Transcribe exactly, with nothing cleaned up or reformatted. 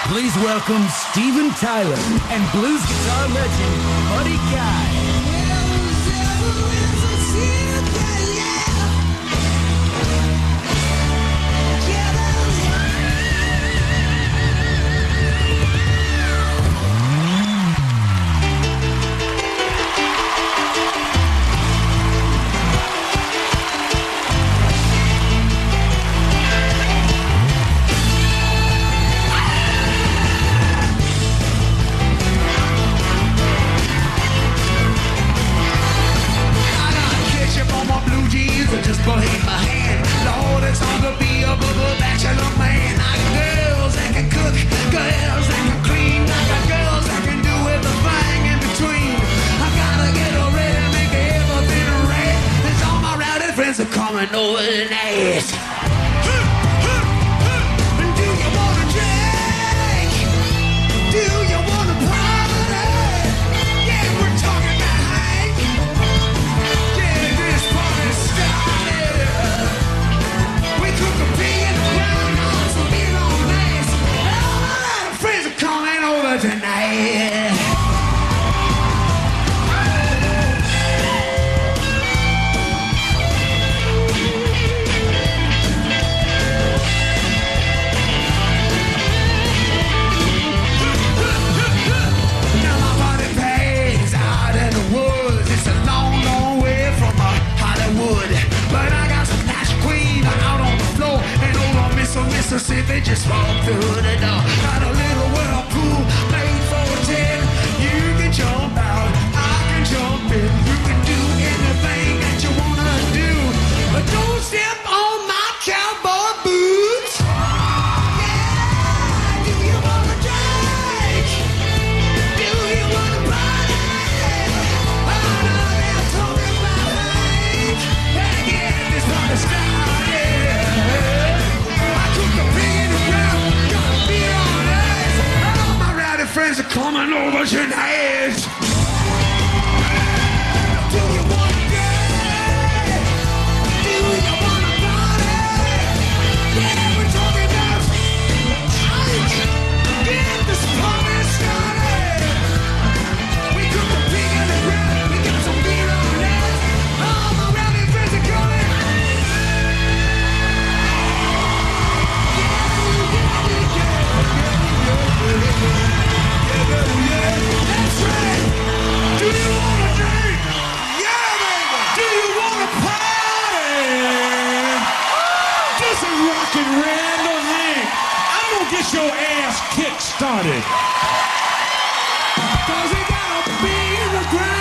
Please welcome Steven Tyler and blues guitar legend Buddy Guy. Just put in my hand. Lord, it's hard to be a bachelor man. I got girls that can cook, girls that can clean. I got girls that can do everything in between. I gotta get ready to make everything right. There's all my rowdy friends are coming over tonight. Do you wanna drink? Do you wanna party? Yeah, we're talking about Hank. Yeah, this party's started. We cook a pig in the ground, on some beer on ice. All my friends are coming over tonight. Now my body pays out in the woods. It's a long, long way from uh, Hollywood. But I got some Nash Queen out on the floor. And old Miss Mississippi just walked through the door. Got a little whirlpool made for ten. You can jump out, I can jump in. You can do anything that you wanna do. But don't step on my cowboy boots. Yeah, do you wanna drink? Do you wanna party? Oh, no, they're talking about Hank. Gotta get this party started. I cook a pig in the ground, got a beer on ice. All my rowdy friends are coming over tonight. Do you wanna drink? Do you wanna party? Yeah, we're talking about Hank. Get this party started. We cook a pig in the ground, we got some beer on ice. All my rowdy friends are coming. That's right. Do you wanna drink? Yeah, baby. Do you wanna party? This is Rockin' Randall Hank. I'm gonna get your ass kick started. Cause we got a beer in the ground.